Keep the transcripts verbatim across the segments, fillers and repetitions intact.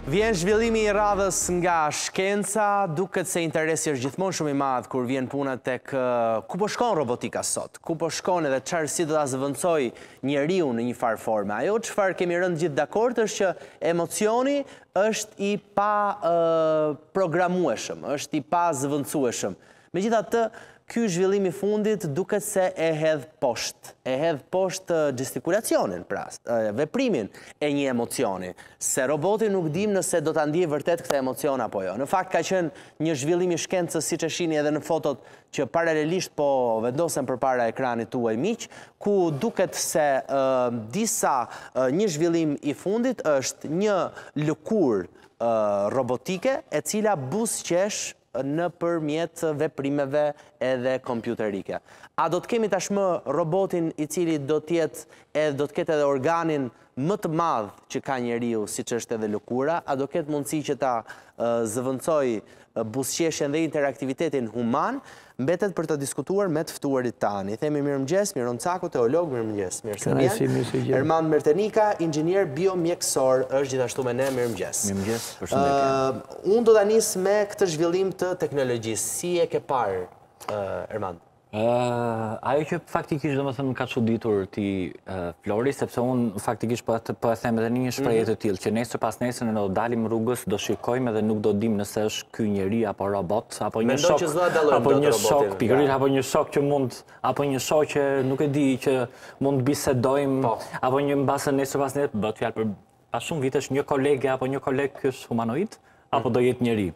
Vjen zhvillimi i radhës nga shkenca, duket se interesi është gjithmonë shumë i madh kur vjen puna tek ku po shkon robotika sot, ku po shkon edhe çfarë si do ta zëvendësoj njeriu në një farë forme. Ajo çfarë kemi rënë gjithë dakord është që emocioni është i pa uh, programueshëm, është i pa zëvendësueshëm. Megjithatë, ky zhvillim i fundit duket se e hedh poshtë, e hedh poshtë gestikulacionin, pra, veprimin e një emocioni, se roboti nuk dim nëse do ta ndjejë vërtet këtë emocion apo jo. Në fakt ka qenë një zhvillim i shkencës, siç e shihni edhe në fotot që paralelisht po vendosen përpara ekranit tuaj miq, ku duket se uh, disa uh, një zhvillim i fundit është një lëkurë uh, robotike e cila buzëqesh në përmjet veprimeve edhe kompjuterike. A do të kemi tashmë robotin i cili do tjetë edhe do të ketë edhe organin më të madh që ka njeriu, siç është edhe lëkura, a do ketë mundësi që ta uh, zëvendësoj uh, buzëqeshjen dhe interaktivitetin human, mbetet për të diskutuar me të ftuarit tani. Themi mirëmëngjes, Miron Caku, teolog, mirëmëngjes. Mirë se vjen. Erman Mertenika, inxhinier biomjekësor, është gjithashtu me ne, mirëmëngjes. Mirëmëngjes, përshëndetje. Uh, unë do ta nis me këtë zhvillim të teknologjisë. Si e ke parë, uh, Erman? Uh, ajo që faktikisht do më thëmë ka çuditur ti uh, Flori, sepse unë faktikisht po e them edhe një shprehje të tillë, që nesër pas nesër në do dalim rrugës, do shikojmë edhe nuk do dim nëse është ky njeri apo robot, apo një shok, apo një shok, pikërisht apo një shok që mund, apo një shok që nuk e di që mund bisedojmë, po. Apo një mbase nesër pas nesër, bëhet fjalë për pas shumë vitesh një kolege apo një koleg është humanoid, apo do jetë njeri.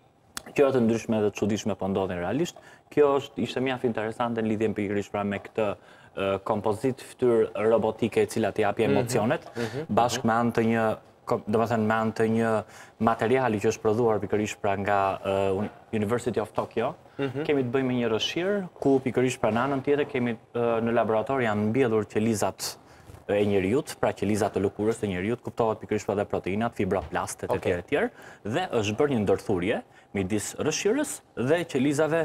Kjo të ndryshme dhe të çuditshme po ndodhin realisht. Kjo është ishte mjaft interesante në lidhje pikërisht pra me këtë uh, kompozit fytyrë robotike e cila t'i japi emocionet, mm-hmm. bashkë me anë të një, domethënë me anë të një materiali që është prodhuar pikërisht pra nga uh, University of Tokyo. Mm-hmm. Kemi të bëjmë një rëshirë ku pikërisht pra në anën tjetër kemi uh, në laborator janë mbjellur qelizat e njeriut, pra qelizat të lëkurës të njeriut, kuptohet pikërisht edhe proteinat, fibroblastet e tjerë e tjerë, dhe është bërë një ndërthurje midis rëshirës dhe qelizave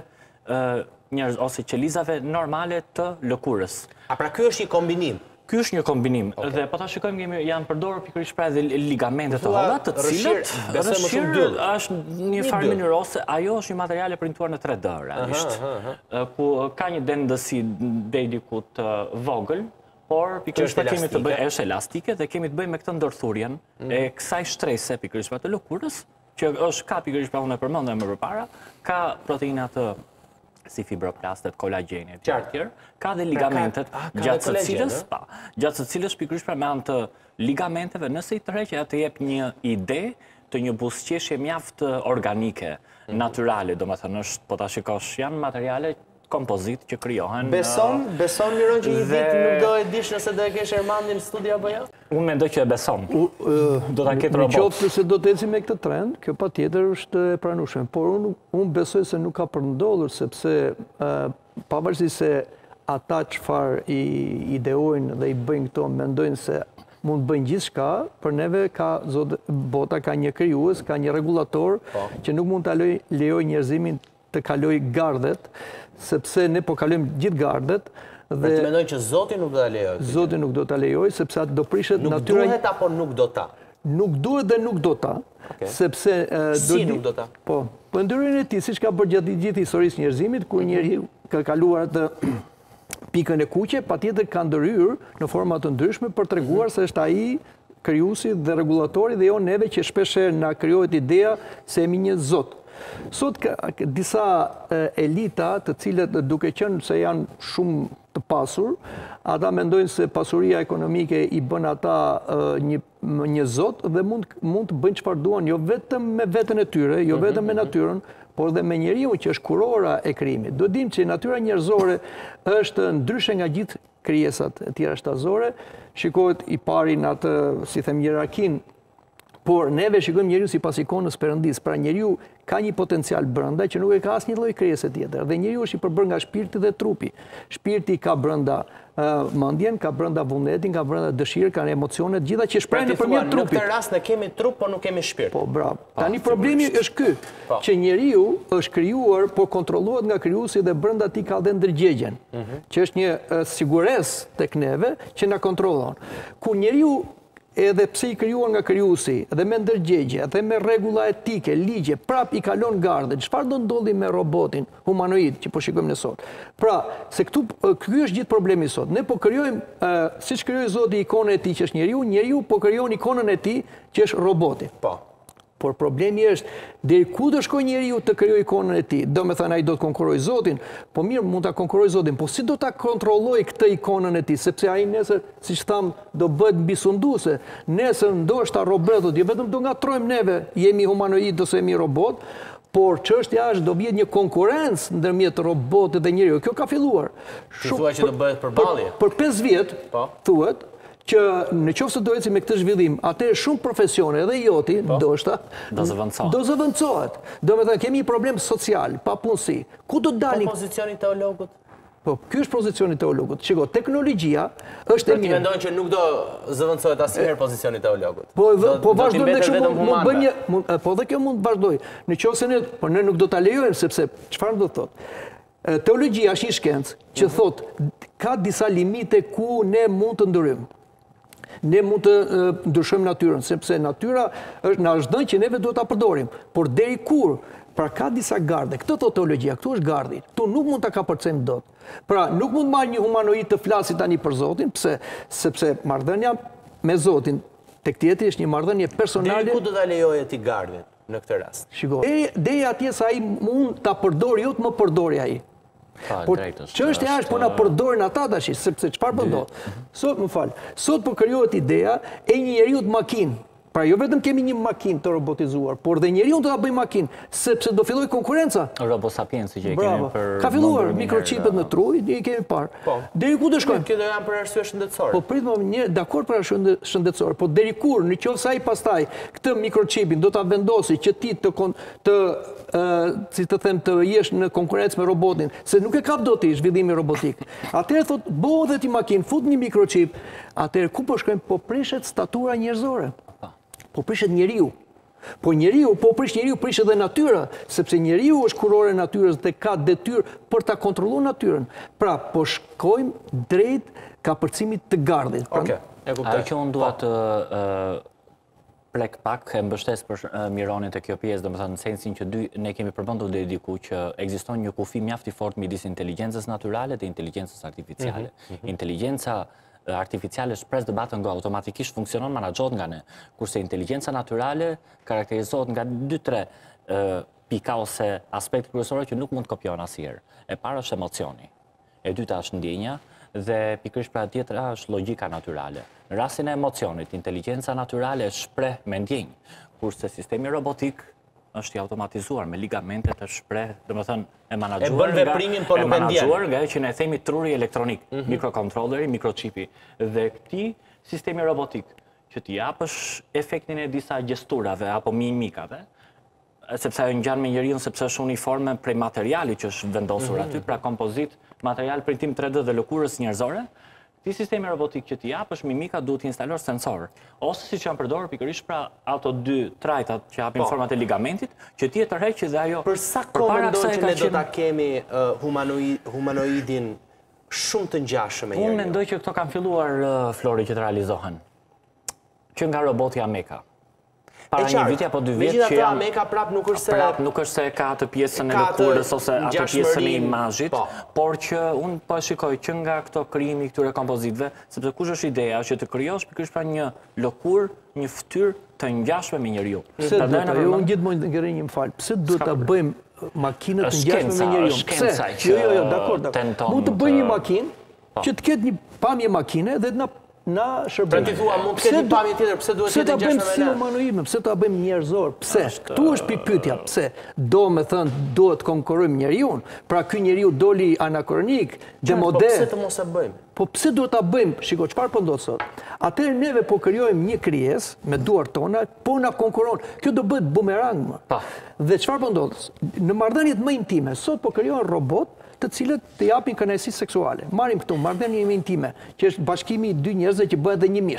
njerëz ose qelizave normale të lëkurës. A pra ky është një kombinim? Ky është një kombinim. Okay. Dhe po ta shikojmë kemi janë përdorur pikërisht pra edhe ligamente të holla, të cilët rëshirë është një farë mënyrë ose ajo është një material e printuar në tre D realisht. Uh -huh, uh -huh. Ku ka një dendësi deri diku të vogël, por pikërisht kemi të bëjmë është elastike dhe kemi të bëjmë me këtë ndërthurjen mm. e kësaj shtrese pikërisht pra të lëkurës, që është ka pikërisht pra unë e përmendëm më përpara, ka proteina të si fibroblastet, kolagjenit, të tjerë, ka dhe ligamentet, gjatë së cilës, pa, gjatë së cilës pikërisht pra me anë të ligamenteve, nëse i tërheqë atë jep një ide të një buzëqeshje mjaft organike, mm. natyrale, domethënë është, po ta shikosh, janë materiale kompozit që krijohen. Beson, beson Miron që një ditë nuk do e dish nëse do e kesh Ermandin në studio apo jo? Unë mendoj që e beson. Do ta ketë robot. Në qoftë se do të ecim me këtë trend, kjo patjetër është e pranueshme, por unë unë besoj se nuk ka përndodhur sepse pavarësisht se ata çfarë i ideojnë dhe i bëjnë këto mendojnë se mund të bëjnë gjithçka, për neve ka bota ka një krijues, ka një rregullator që nuk mund ta lejojë njerëzimin të kaloj gardet, sepse ne po kalojmë gjithë gardet. Dhe të mendoj që Zoti nuk do ta lejojë. Zoti nuk do ta lejojë, sepse atë do prishet natyra. Nuk duhet apo nuk do ta? Nuk duhet dhe nuk do ta, sepse... Si nuk do ta? Po, po ndryrën e tij, siç ka bërë gjatë gjithë historisë njerëzimit, kur njeriu ka kaluar atë pikën e kuqe, patjetër ka ndërhyrë në forma të ndryshme për treguar se është ai krijuesi dhe rregullatori dhe jo neve që shpeshherë na krijohet ideja se jemi një Zot. Sot ka disa elita të cilët duke qenë se janë shumë të pasur, ata mendojnë se pasuria ekonomike i bën ata një, një zot dhe mund, mund të bëjnë çfarë duan, jo vetëm me veten e tyre, jo vetëm me natyrën, por dhe me njeriu që është kurora e krijimit. Do dim që natyra njerëzore është ndryshe nga gjithë krijesat e tjera shtazore, shikohet i pari në atë, si them, hierarkin. Por neve shikojmë njeriu sipas ikonës Perëndis, pra njeriu ka një potencial brenda që nuk e ka asnjë lloj krijese tjetër. Dhe njeriu është i përbërë nga shpirti dhe trupi. Shpirti ka brenda uh, mendjen, ka brenda vullnetin, ka brenda dëshirë, ka emocionet, gjitha që shprehen nëpërmjet trupit. Në këtë rast ne kemi trup, por nuk kemi shpirt. Po, bravo. Tani problemi është ky, që njeriu është krijuar, por kontrollohet nga krijuesi dhe brenda tij ka dhe ndërgjegjen, që është një uh, siguresë tek neve që na kontrollon. Kur njeriu edhe pse i krijuar nga krijuesi, edhe me ndërgjegje, edhe me rregulla etike, ligje, prap i kalon gardën. Çfarë do ndodhi me robotin humanoid që po shikojmë ne sot? Pra, se këtu ky është gjithë problemi sot. Ne po krijojmë, siç krijoi Zoti ikonën e tij që është njeriu, njeriu po krijon ikonën e tij që është roboti. Po. Por problemi është, deri ku do shkojë njeriu të krijojë ikonën e tij? Do me thënë ai do të konkurrojë Zotin, po mirë, mund ta konkurrojë Zotin, po si do ta kontrollojë këtë ikonën e tij? Sepse ai nesër, siç tham, do bëhet mbisunduese. Nesër ndoshta robotët, jo vetëm do ngatrojmë neve, jemi humanoid ose jemi robot, por çështja është do vjet një konkurrencë ndërmjet robotit dhe njeriu. Kjo ka filluar. Ti thua që do bëhet përballje? Për pesë vjet, thuhet që në qoftë se do eci me këtë zhvillim, atëherë shumë profesione edhe joti, ndoshta, do zëvendësohet. Do zëvendësohet. Do me thënë, kemi një problem social, papunësi. Ku do dalin? Po pozicioni teologut? Po, ky është pozicioni teologut. Shiko, teknologjia është e mirë. Ti mendon që nuk do zëvendësohet asnjëherë pozicioni teologut? Po, po vazhdojmë ne kështu, mund bëj një, po dhe kjo mund të vazhdoj. Në qoftë se ne, por ne nuk do ta lejojmë sepse çfarë do thotë? Teologjia është një shkencë që thotë ka disa limite ku ne mund të ndryshojmë. Ne mund të ndryshojmë natyrën, sepse natyra është na është dhënë që neve duhet ta përdorim. Por deri kur? Pra ka disa garde. Këtë thotë teologjia, këtu është gardi. Tu nuk mund ta kapërcejmë dot. Pra nuk mund marr një humanoid të flasë tani për Zotin, pse sepse marrëdhënia me Zotin tek tjetri është një marrëdhënie personale. Deri ku do ta lejojë ti gardin në këtë rast? Shiko, deri deri atje sa ai mund ta përdorë, jo të më përdori ai. Por çështja është po na përdorin ata tash, sepse çfarë po ndodh? Sot, më fal, sot po krijohet ideja e një njeriu të makinë. Pra jo vetëm kemi një makinë të robotizuar, por dhe njeriu do ta bëjë makinë, sepse do filloj konkurenca. Robo sapiensi që e kemi për ka filluar mikrochipet në tru, i kemi parë. Deri ku do shkojmë? Këto janë për arsye shëndetësore. Po prit më një dakord për arsye shëndetësore, po deri kur, nëse ai pastaj këtë mikrochipin do ta vendosi që ti të të si të them të jesh në konkurrencë me robotin, se nuk e kap dot ti zhvillimi robotik. Atëherë thot, bëu edhe ti makinë, fut një mikrochip. Atëherë ku po shkojmë? Po prishet statura njerëzore. Po prishet njeriu. Po njeriu, po prish njeriu, prish edhe natyra, sepse njeriu është kurore e natyrës dhe ka detyrë për ta kontrolluar natyrën. Pra, po shkojmë drejt kapërcimit të gardit. Okej, e kuptoj. Ajo që unë dua të plek pak e mbështes për Mironin të kjo pjesë, domethënë në sensin që dy ne kemi përmendur deri diku që ekziston një kufi mjaft i fortë midis inteligjencës natyrale dhe inteligjencës artificiale. Inteligjenca artificiale shpres debatën nga automatikisht funksionon, menaxhohet nga ne, kurse inteligjenca natyrale karakterizohet nga dy tre pika ose aspekte kryesore që nuk mund të kopjohen asnjëherë. E para është emocioni, e dyta është ndjenja dhe pikërisht pra tjetra është logjika natyrale. Në rastin e emocionit, inteligjenca natyrale shpreh me ndjenjë, kurse sistemi robotik është i automatizuar me ligamente të shpreh, domethënë e menaxhuar nga veprimin po nuk e ndjen. E menaxhuar nga ajo që ne themi truri elektronik, mikrokontrolleri, mikrochipi dhe këtij sistemi robotik që t'i japësh efektin e disa gjesturave apo mimikave, sepse ajo ngjan me njeriu sepse është uniforme prej materialit që është vendosur aty, pra kompozit, material printim tre D dhe lëkurës njerëzore. Ti sistemi robotik që t'i japësh mimika duhet të instalosh sensor, ose siç janë përdorur pikërisht pra ato dy trajtat që japin format e ligamentit, që ti e tërheqë dhe ajo. Për sa kohë mendon që ne do ta kemi humanoidin shumë të ngjashëm me njeriu? Unë mendoj që këto kanë filluar Flori që të realizohen. Që nga roboti Ameka. Para një viti apo dy vjet që janë Ameka prap nuk është se prap nuk është se ka atë pjesën e lëkurës ose atë pjesën e imazhit, por që unë po shikoj që nga këto krijimi këtyre kompozitëve, sepse kush është ideja që të krijosh pikërisht pra një lëkurë, një fytyrë të ngjashme me njeriu. Pse do të jo unë gjithmonë ngjerrë një fal. Pse duhet ta bëjmë makinën të ngjashme me njeriu? Pse? Jo, jo, jo, dakor, dakor. Mund të bëj një makinë që të ketë një pamje makine dhe të na na shërbim. Pra ti thua mund të ketë një pamje tjetër, pse duhet të jetë ngjashme me ne? Pse ta bëjmë si humanoid, pse ta bëjmë njerëzor? Pse? Ktu është pikë pyetja, pse? Do me thënë duhet të konkurrojmë njeriu, pra ky njeriu doli anakronik, demode. Po pse të mos e bëjmë? Po pse duhet ta bëjmë? Shiko, çfarë po ndodh sot? Atëherë neve po krijojmë një krijesë me duart tona, po na konkuron. Kjo do bëhet bumerang më. Po. Dhe çfarë po ndodh? Në marrëdhëniet më intime, sot po krijohen robot të cilët të japin kënaqësi seksuale. Marrim këtu marrëdhënie intime, që është bashkimi i dy njerëzve që bëhet edhe një mish.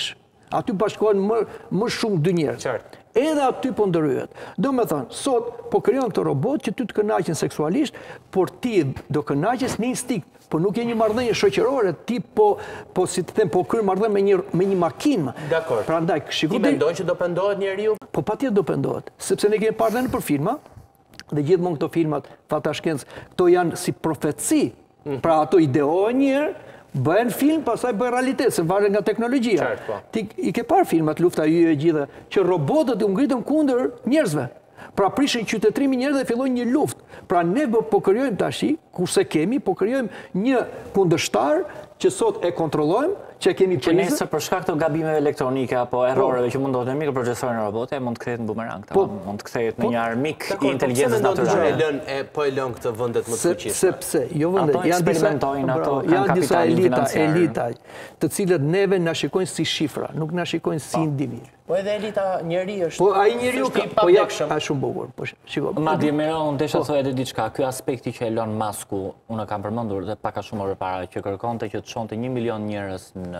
Aty bashkohen më, më shumë dy njerëz. Qartë. Edhe aty po ndërhyet. Do me thënë, sot po krijon këtë robot që ty të kënaqen seksualisht, por ti do kënaqes në instinkt, po nuk je një marrëdhënie shoqërore, ti po po si të them, po kryen marrëdhënie me një me një makinë. Dakor. Prandaj, shikoj. Ti mendon që do pendohet njeriu? Po patjetër do pendohet, sepse ne kemi parë në për filma, dhe gjithmonë këto filmat fatashkencë, këto janë si profeci. Pra ato ideohen një herë, bëhen film, pastaj bëhen realitet, se varet nga teknologjia. Ti i ke parë filmat Lufta e Yje e gjitha, që robotët u ngritën kundër njerëzve. Pra prishin qytetrimin njerëz dhe filloi një luftë. Pra ne po krijojmë tash, kurse kemi, po krijojmë një kundërshtar që sot e kontrollojmë, që kemi që nesër për shkak të gabimeve elektronike apo erroreve që mundohet në mikroprocesorin e robotit, mund të kthehet në bumerang, mund të kthehet në një armik i inteligjencës natyrale. Po e lën këtë vendet më të fuqishme. Sepse jo vendet, janë disa ato janë disa elita, elita, të cilët neve na shikojnë si shifra, nuk na shikojnë si individ. Po edhe elita njeri është. Po ai njeriu po ja ka shumë bukur. Po shiko. Madje më unë desha thoj edhe diçka. Ky aspekti që Elon Musku, unë kam përmendur dhe pak a shumë më parë që kërkonte që të çonte një milion njerëz në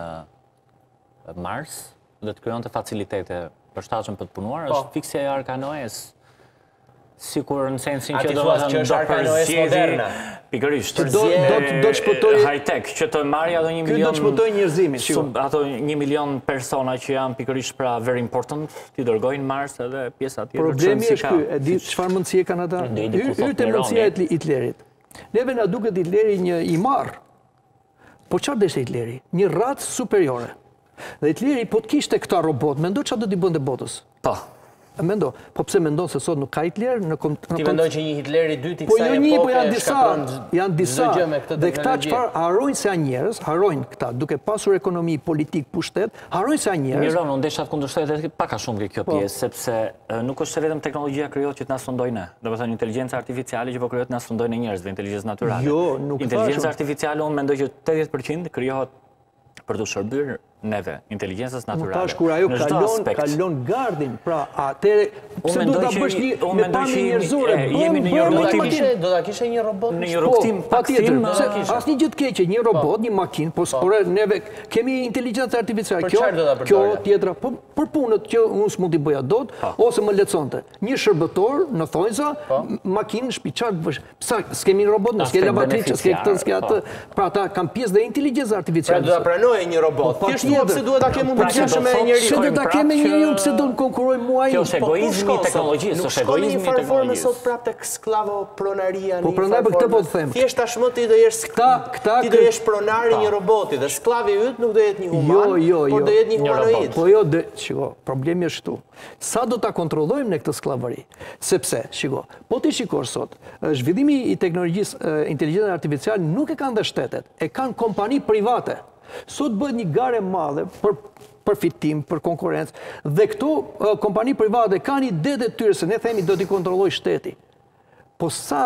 Mars dhe të krijonte facilitete përshtatshëm për të punuar, është fiksja e Arkanoes. Sikur në sensin që do të është Arkanoes moderne. Pikërisht. Do do të shpëtojë high-tech, që të marrë ato një milion. Ky do të shpëtojë njerëzimin, ato një milion persona që janë pikërisht pra very important, ti dërgojnë Mars edhe pjesa tjetër. Problemi është ky, e di çfarë mundësie kanë ata? Hyrte mundësia e Hitlerit. Neve na duket Hitleri një i marr. Po çfarë deshte Hitleri? Një racë superiore. Dhe Hitleri po të kishte këta robot, mendo çfarë do t'i bënte botës? Po. Mendo, po pse mendon se sot nuk ka Hitler në Ti mendon që një Hitler i dytë i kësaj epoke? Po jo një, po janë disa, janë disa. Dhe këta çfarë harrojnë se janë njerëz, harrojnë këta, duke pasur ekonomi, politik, pushtet, harrojnë se janë njerëz. Miron, unë desha të kundërshtoj edhe pak a shumë kjo pjesë, sepse nuk është vetëm teknologjia krijohet që të na sfondojë ne. Do të thënë inteligjenca artificiale që po krijohet na sfondojë ne njerëzve, inteligjencë natyrale. Jo, nuk thashë. Inteligjenca artificiale unë mendoj që tetëdhjetë përqind krijohet për të shërbyer neve, inteligjencës natyrale. Tash kur ajo kalon, kalon gardin, pra atëre pse do ta bësh një me pamje njerëzore? Jemi në një rrotim, do ta kishe një robot në një rrotim patjetër. Asnjë gjë të keqe, një robot, një makinë, po por neve kemi inteligjencë artificiale. Kjo kjo tjetra, po për punët që unë s'mund t'i bëja dot, ose më leconte. Një shërbëtor në thonjza, makinë në shtëpi, çfarë bësh? Sa s'kemi robot, s'ke lavatriçe, s'ke këtë, s'ke atë. Pra ata kanë pjesë dhe inteligjensë artificiale. Pra do ta pranojë një robot. Pse duhet ta kemi unë pse me njeriu? Pse do ta kemi njeriu? Pse do të konkurrojmë muaj? Kjo është egoizmi i teknologjisë, është egoizmi i teknologjisë. Sot prapë tek sklavo pronaria. Po prandaj për këtë po të them. Thjesht tashmë ti do jesh ti do jesh pronari një roboti dhe sklavi yt nuk do jetë një human, por do jetë një humanoid. Po jo, shiko, problemi është këtu. Sa do ta kontrollojmë ne këtë skllavëri? Sepse, shiko, po ti shikosh sot, zhvillimi i teknologjisë inteligjencës artificiale nuk e kanë dhe shtetet, e kanë kompani private. Sot bëhet një gare madhe për përfitim, për konkurrencë, dhe këto kompani private kanë idetë e tyre se ne themi do t'i kontrolloj shteti. Po sa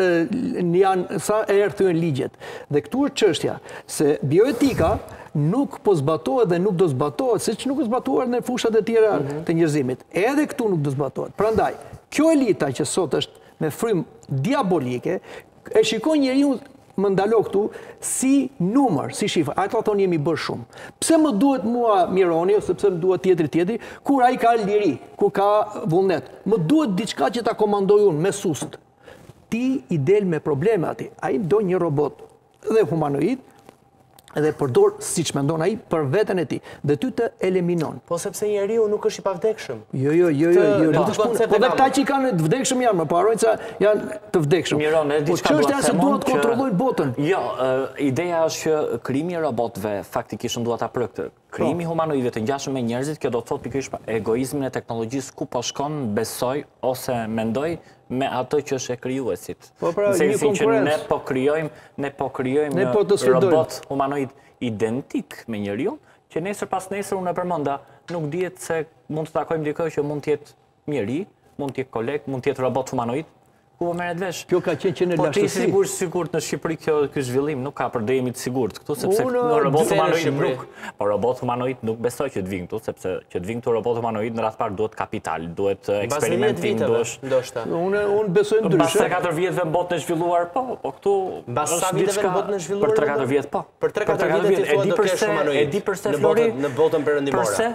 janë, sa e rrethyen ligjet. Dhe këtu është çështja se bioetika nuk po zbatohet dhe nuk do zbatohet, siç nuk është zbatuar në fushat e tjera të njerëzimit. Edhe këtu nuk do zbatohet. Prandaj, kjo elita që sot është me frymë diabolike, e shikon njeriu më ndalo këtu si numër, si shifër. Ata thonë jemi bërë shumë. Pse më duhet mua Mironi, ose pse më duhet tjetri tjetri, kur ai ka liri, kur ka vullnet. Më duhet diçka që ta komandoj unë me sust. Ti i del me probleme ati. Ai do një robot dhe humanoid, edhe përdor siç mendon ai për veten e tij dhe ty të eliminon. Po sepse njeriu nuk është i pavdekshëm. Jo, jo, jo, jo, jo. Po dhe këta që kanë të vdekshëm janë, më parojnë se janë të vdekshëm. Miron, edhe diçka duhet të them. Po çështja se duhet të kontrollojnë botën. Jo, ideja është që krijimi i robotëve faktikisht duhet ta prëktë. Krijimi humanoidëve të ngjashëm me njerëzit, kjo do të thotë pikërisht egoizmin e teknologjisë ku po shkon, besoj ose mendoj me ato që është e krijuesit. Po pra, një konkurrencë. Ne po krijojmë, ne po krijojmë një robot humanoid identik me njeriu, që nesër pas nesër unë e përmenda, nuk dihet se mund të takojmë dikë që mund të jetë njeri, mund të jetë koleg, mund të jetë robot humanoid. Ku po merret vesh? Kjo ka qenë që në lashtësi. Po ti sigurisht sigurt në Shqipëri kjo ky zhvillim nuk ka për të jemi të sigurt këtu sepse në robot humanoid nuk. Po robot humanoid nuk besoj që të vinë këtu sepse që të vinë këtu robot humanoid në radh parë duhet kapital, duhet eksperimentim, duhet ndoshta. Unë unë besoj ndryshe. Mbas tre katër vjetëve në botë të zhvilluar po, po këtu mbas sa viteve në botë të zhvilluar. Për tre katër vjet po. Për tre katër vjet ti thua do kesh humanoid. E di pse Flori në botën perëndimore. Përse?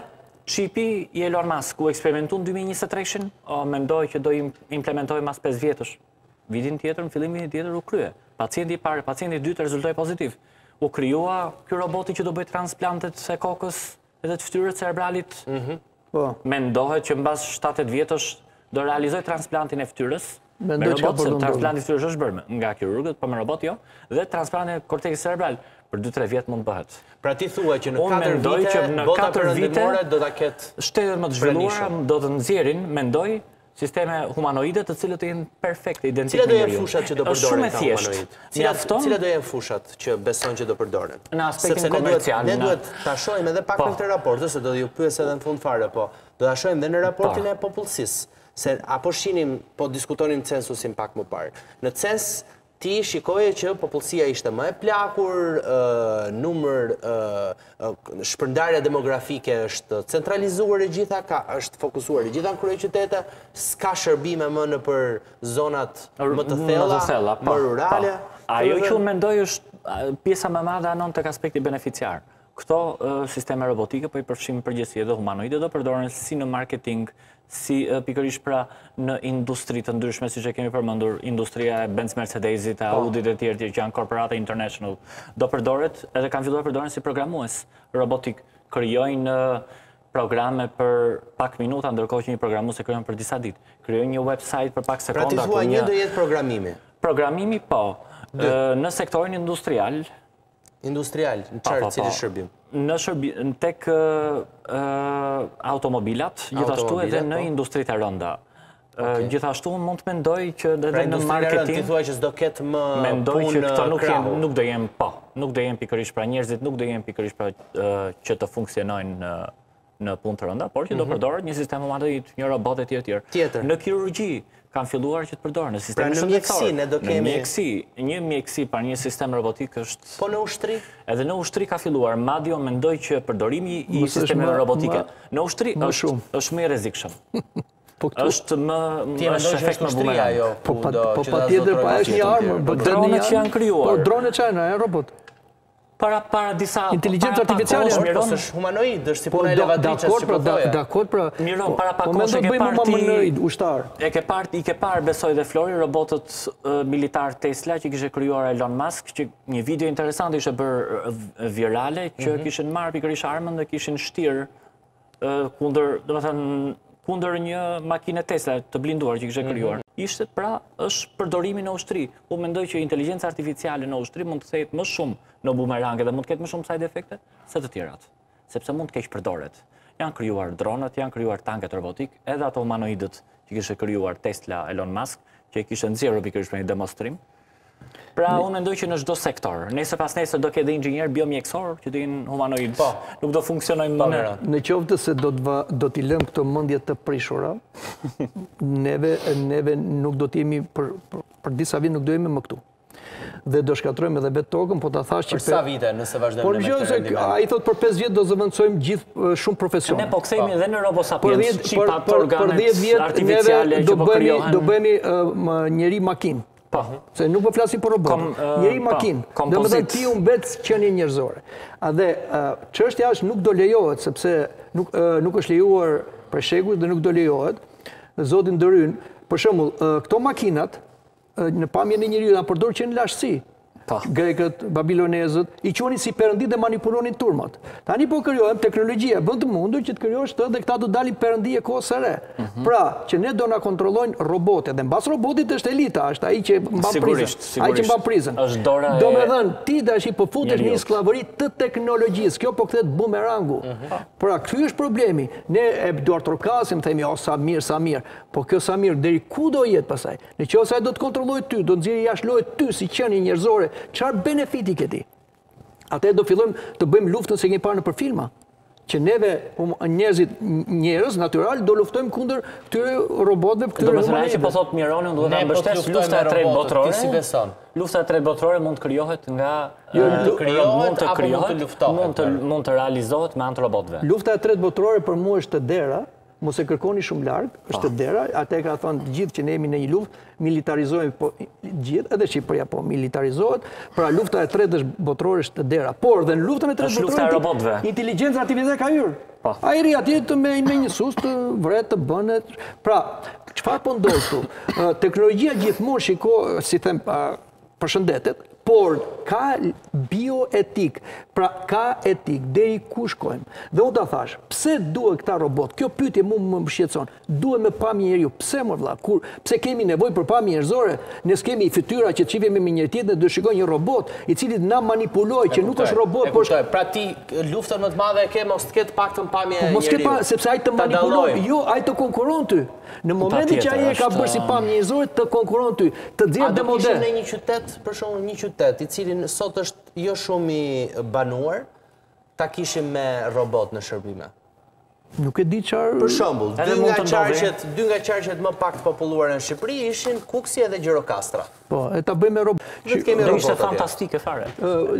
Qipi i Elon Musk u eksperimentu në dy mijë e njëzet e tre-shin, mendoj që do implementoj mas pesë vjetësh. Vitin tjetër, në fillim vitin tjetër u krye. Pacienti i parë, pacienti i dytë rezultoi pozitiv. U krijua ky roboti që do bëj transplantet e kokës edhe të fytyrës cerebralit. Mendohet që mbas shtatë vjetësh do realizoj transplantin e fytyrës. Me robot, se transplanti i fytyrës është bërë nga kirurgët, por me robot jo, dhe transplanti e korteksit cerebral për dy tre vjet mund bëhet. Pra ti thua që në katër vite bota perëndimore do ta ketë shtetet më të zhvilluara do të nxjerrin, mendoj, sisteme humanoide të cilët jenë perfekte, identike. Cilat do jenë fushat që do përdoren këta humanoid? Cilat cilat do jenë fushat që besojnë që do përdoren? Në aspektin komercial. Ne duhet ta shohim edhe pak në këtë raport, se do t'ju pyes edhe në fund fare, po do ta shohim edhe në raportin e popullsisë. Se apo shinim, po diskutonim censusin pak më parë. Në cens, ti shikoje që popullsia ishte më e plakur, numër, shpërndarja demografike është centralizuar e gjitha, është fokusuar e gjitha në kryeqytete, s'ka shërbime më në për zonat më të thella, më rurale. Ajo që unë mendoj është pjesa më madhe anon tek aspekti beneficiar. Këto sisteme robotike, po i përfshim përgjithësi edhe humanoide, do përdoren si në marketing, si pikërisht pra në industri të ndryshme, siç e kemi përmendur, industria e Benz Mercedesit, Audit e tjerë që janë korporate international, do përdoret edhe kanë filluar përdoren si programues robotik. Krijojnë programe për pak minuta, ndërkohë që një programues e krijon për disa ditë. Krijojnë një website për pak sekonda. Pra ti thua një do jetë programimi. Programimi po. Në sektorin industrial, Industrial, në çfarë cili shërbim? Në shërbim tek automobilat, gjithashtu edhe në industritë e rënda. Gjithashtu mund të mendoj që edhe në marketing, ti thua që s'do ketë më mendoj që këto nuk janë, nuk do jenë po, nuk do jenë pikërisht pra njerëzit, nuk do jenë pikërisht pra që të funksionojnë në punë të rënda, por që do përdoret një sistem humanoid, një robot e tjerë tjerë. Në kirurgji kanë filluar që të përdoren në sisteme shëndetësore. Në mjekësi, një mjekësi par një sistem robotik është... Po në ushtri? Edhe në ushtri ka filluar, madje mendoj që përdorimi i sistemeve robotike në ushtri është më i rrezikshëm. Është më është efekt më bumerang. Po patjetër, po është një armë, dronet që janë krijuar. Po dronet që janë, janë robot. Para para disa inteligencë artificiale është humanoid, është si puna e lavatriçës që po thoya. Dakor, pra. Miron, para pak kohësh e ke parë humanoid ushtar. E ke parë, i ke parë besoj dhe Flori robotët militar Tesla që kishte krijuar Elon Musk, që një video interesant ishte bërë virale që kishin marrë pikërisht armën dhe kishin shtir kundër, domethënë kundër një makine Tesla të blinduar që kishte krijuar. Ishte pra është përdorimi në ushtri. Unë mendoj që inteligjenca artificiale në ushtri mund të thehet më shumë në bumerang dhe mund të ketë më shumë side efekte se të tjerat, sepse mund të keq përdoret. Janë krijuar dronët, janë krijuar tanket robotik, edhe ato humanoidët që kishte krijuar Tesla, Elon Musk, që e kishte nxjerrë pikërisht për një demonstrim. Pra unë mendoj që në çdo sektor, nesër pas nesër do ketë inxhinier biomjekësor që të jenë humanoid, nuk do funksionojnë më në. Në qoftë se do të do t'i lëm këto mendje të prishura, neve neve nuk do të jemi për për disa vite nuk do jemi më këtu. Dhe do shkatrojmë edhe vetë tokën, po ta thash që për sa vite nëse vazhdojmë me këtë rendimin. Ai thot për pesë vjet do zëvendësojmë gjithë shumë profesione. Ne po kthehemi edhe në robosapiens, çipat organet artificiale që po krijohen. Do bëhemi njëri makinë. Po, se nuk po flasim për robot. Njëri makinë. Domethënë ti u mbet qenie njerëzore. A dhe çështja është nuk do lejohet sepse nuk nuk është lejuar për shekuj dhe nuk do lejohet. Zoti ndëryn, për shembull, këto makinat në pamjen e njeriu janë përdorur që në lashtësi. Grekët, babilonezët, i quanin si perëndi dhe manipulonin turmat. Tani po krijojmë teknologjia, bën të mundur që të krijosh të dhe këta do dalin perëndi e kohës së re. Pra, që ne do na kontrollojnë robotet, dhe mbas robotit është elita, është ai që mban prizën. Ai që mban prizën. Është dora e Domethënë, ti tash po futesh në një skllavëri të teknologjisë. Kjo po kthehet bumerangu. Pra, ky është problemi. Ne e duar trokasim, themi, o sa mirë, sa mirë. Po kjo sa mirë deri ku do jetë pastaj? Nëse ai do të kontrollojë ty, do nxjerrë jashtë lojë ty si qenie njerëzore. Çfarë benefiti ke ti? Atë do fillojmë të bëjmë luftën se kemi parë në për filma. Që neve njerëzit, njerëz natyral do luftojmë kundër këtyre robotëve, këtyre humanitëve. Do të thotë që po thot Mironi, unë do ta mbështes lufta e tretë botërore. Ti si beson? Lufta e tretë botërore mund të krijohet nga të krijohet apo mund të luftohet? Mund të mund të realizohet me anë të robotëve. Lufta e tretë botërore për mua është të dera. Mos e kërkoni shumë larg, është të dera, atë ka thënë të gjithë që ne jemi në një luftë, militarizojmë, po gjithë, edhe Shqipëria po militarizohet, pra lufta e tretë është botërore është të dera, por dhe në luftën e tretë Është lufta e robotëve. Inteligjenca artificiale ka hyrë. Ai ri atje të me me një sus të vret të bënet. Pra, çfarë po ndodh këtu? Teknologjia gjithmonë shiko, si them, përshëndetet, por ka bioetik, pra ka etik, deri ku shkojmë. Dhe unë ta thash, pse duhet këta robot? Kjo pyetje mu më shqetëson. Duhet me pamje njeriu. Pse më vlla? Kur pse kemi nevojë për pamje njerëzore? Ne s'kemi fytyra që të shihemi me njëri tjetrin dhe të shikojë një robot i cili na manipuloj, që nuk është robot, por është. Pra ti luftën më të madhe e ke mos të ketë paktën pamje njeriu. Mos ke pa, sepse ai të manipulon, jo, ai të konkuron ty. Në momentin që ai e ka bërë si pamje njerëzore të konkuron ty, të nxjerr dhe model. A do kishim në një qytet, për shembull, një qytet i cili sot është jo shumë i banuar, ta kishim me robot në shërbime? Nuk e di çfarë. Për shembull, dy nga qarqet, dy nga qarqet më pak të populluara në Shqipëri ishin Kuksi edhe Gjirokastra. Po, e ta bëjmë me robot. Ne kemi robot. Ishte fantastike fare.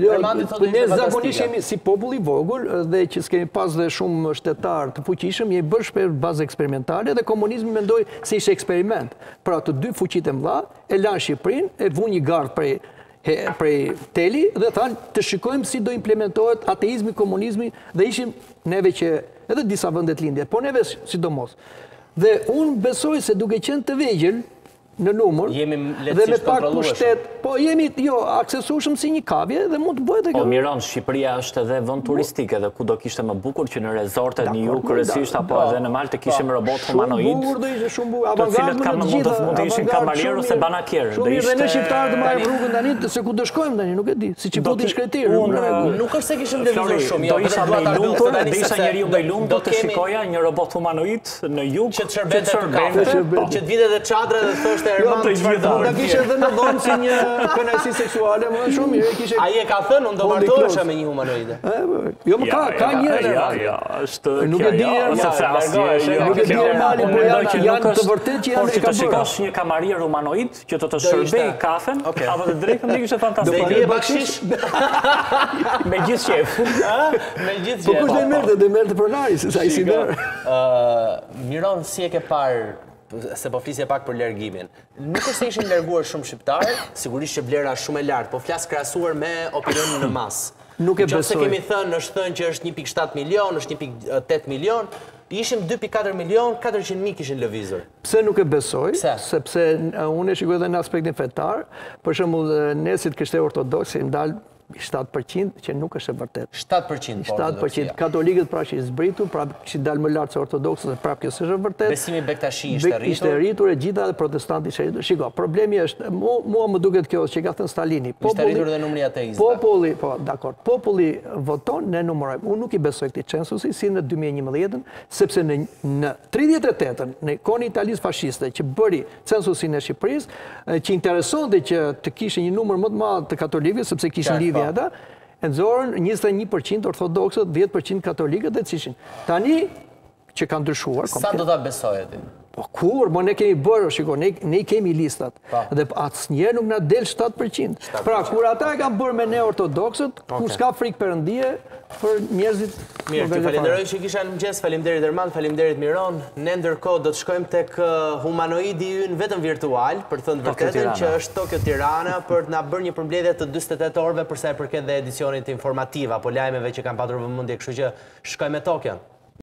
Ne zakonisht jemi si popull i vogël dhe që s'kemi pas dhe shumë shtetar të fuqishëm, jemi bërë shpesh bazë eksperimentale dhe komunizmi mendoi se ishte eksperiment. Pra të dy fuqitë e mëdha e lanë Shqipërinë, e vunë një gardh prej prej teli dhe thanë të shikojmë si do implementohet ateizmi, komunizmi dhe ishim neve që edhe disa vendet lindje, por neve sidomos. Dhe unë besoj se duke qenë të vegjël në numër dhe me pak pushtet, po jemi jo aksesueshëm si një kavje dhe mund të bëhet kjo. Po miron, Shqipëria është edhe vend turistik, edhe ku do kishte më bukur që në rezortet në jug kryesisht apo edhe në mal të kishim robot humanoid. Shumë bukur do ishte, shumë bukur. Të cilët kanë mund të mund të ishin kamarier ose banakier. Shumë mirë, dhe ne shqiptarët të marrim rrugën tani se ku do shkojmë tani, nuk e di. Si çipoti shkretir. Nuk është se kishim devizor shumë, do isha më i lumtur, do isha njeriu më i lumtur të shikoja një robot humanoid në jug që të shërbente, që të vinte te çadra dhe thoshte Erman çfarë do. Ta kishte edhe në dhomë si një kënaqësi seksuale, më shumë mirë kishe. Ai e ka thënë, unë do martohesha me një humanoide. Jo, më ka ka një. Ja, ja, është nuk e di, sepse asnjë nuk e di normali, po janë janë të vërtetë që janë e ka bërë. Shikosh një kamarier humanoid që të të shërbej kafen, apo të drejtën do kishte fantastike. Do bie bakshish me gjithë shef. Ë, me gjithë shef. Po kush do i merrte, do i merrte pronari, se ai si der. Ë, Miron, si e ke parë se po flisje pak për largimin. Nuk është se ishin larguar shumë shqiptarë, sigurisht që vlera shumë e lartë, po flas krahasuar me opinionin në masë. Nuk e besoj. Nëse kemi thënë, është thënë që është një pikë shtatë milion, është një pikë tetë milion, ishim dy pikë katër milion, katërqind mijë kishin lëvizur. Pse nuk e besoj? Pse? Sepse unë e shikoj edhe në aspektin fetar, për shembull ne si të kishte ortodoksi ndal shtatë përqind që nuk është e vërtetë. shtatë përqind po. shtatë përqind katolikët pra që i zbritur, pra kishin dalë më lart se ortodoksët dhe prapë kjo s'është e vërtetë. Besimi Bektashi ishte rritur. Ishte rritur e gjitha dhe protestantë ishte rritur. Shiko, problemi është mua më duket kjo që ka thënë Stalini. Ishte rritur dhe numri ateistëve. Populli, po, dakor. Populli voton, ne numërojmë. Unë nuk i besoj këtij censusi si në dy mijë e njëmbëdhjetë, sepse në në tridhjetë e tetën, në kohën e Italisë fashiste që bëri censusin e Shqipërisë, që interesonte që të kishte një numër më të madh të katolikëve sepse kishin lidhje ata, e nxorën njëzet e një përqind ortodoksët, dhjetë përqind katolikët dhe të cishin. Tani që kanë ndryshuar. Sa do ta besojë ti? Po kur, mo ne kemi bërë, shiko, ne, ne kemi listat. Dhe asnjëherë nuk na del shtatë përqind. Pra, kur ata e kanë bërë me ne ortodoksët, ku s'ka frikë perëndie për njerëzit. Mirë, të falenderoj që kisha në mëngjes, faleminderit Erman, faleminderit Miron. Ne ndërkohë do të shkojmë tek humanoidi ynë vetëm virtual, për thënë vërtetën, që është Tokyo Tirana, për të na bërë një përmbledhje të dyzet e tetë orëve për sa i përket dhe edicionit informativ apo lajmeve që kanë patur vëmendje, kështu që shkojmë me Tokion.